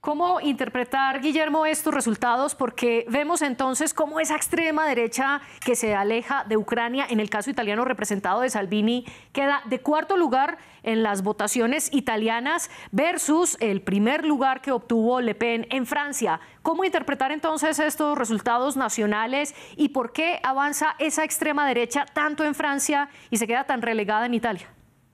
¿Cómo interpretar, Guillermo, estos resultados? Porque vemos entonces cómo esa extrema derecha que se aleja de Ucrania, en el caso italiano representado de Salvini, queda de cuarto lugar en las votaciones italianas versus el primer lugar que obtuvo Le Pen en Francia. ¿Cómo interpretar entonces estos resultados nacionales y por qué avanza esa extrema derecha tanto en Francia y se queda tan relegada en Italia?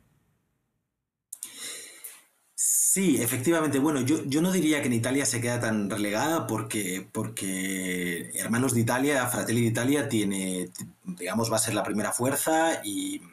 Sí, efectivamente. Bueno, yo no diría que en Italia se queda tan relegada porque Hermanos de Italia, Fratelli d'Italia, digamos, va a ser la primera fuerza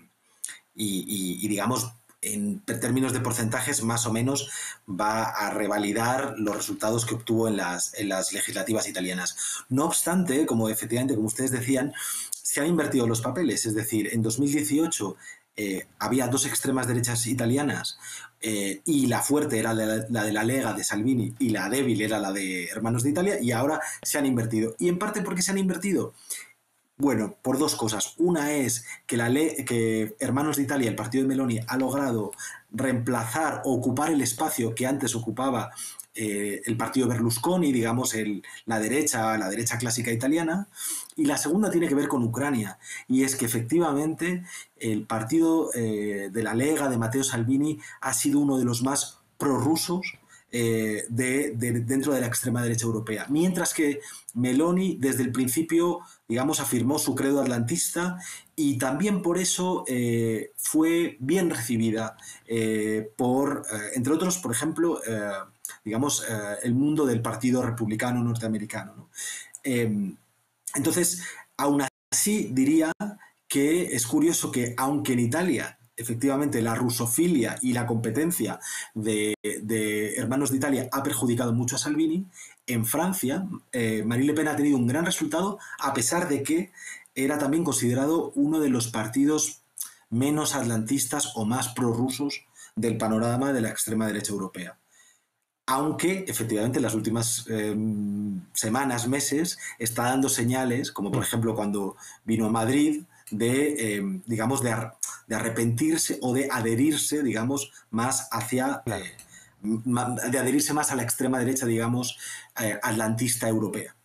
y, digamos, en términos de porcentajes, más o menos va a revalidar los resultados que obtuvo en las legislativas italianas. No obstante, como efectivamente, como ustedes decían, se han invertido los papeles. Es decir, en 2018 había dos extremas derechas italianas y la fuerte era la de la Lega de Salvini y la débil era la de Hermanos de Italia, y ahora se han invertido. ¿Y en parte por qué se han invertido? Bueno, por dos cosas. Una es que Hermanos de Italia, el partido de Meloni, ha logrado reemplazar o ocupar el espacio que antes ocupaba el partido Berlusconi, digamos, la derecha clásica italiana. Y la segunda tiene que ver con Ucrania, y es que efectivamente el partido de la Lega de Matteo Salvini ha sido uno de los más prorrusos dentro de la extrema derecha europea, mientras que Meloni desde el principio, digamos, afirmó su credo atlantista, y también por eso fue bien recibida entre otros, por ejemplo, digamos, el mundo del Partido Republicano norteamericano, ¿no? Entonces, aún así diría que es curioso que, aunque en Italia efectivamente la rusofilia y la competencia de Hermanos de Italia ha perjudicado mucho a Salvini, en Francia Marine Le Pen ha tenido un gran resultado, a pesar de que era también considerado uno de los partidos menos atlantistas o más prorrusos del panorama de la extrema derecha europea. Aunque efectivamente en las últimas semanas, meses, está dando señales, como por ejemplo cuando vino a Madrid, digamos, de arrepentirse o de adherirse, digamos, más de adherirse más a la extrema derecha, digamos, atlantista europea.